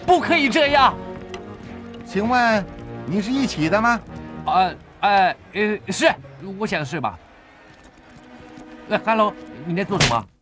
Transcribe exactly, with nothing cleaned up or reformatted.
不可以这样。 请问你是一起的吗？ 啊，哎，呃，是，我想是吧？哎 ，Hello，你在做什么？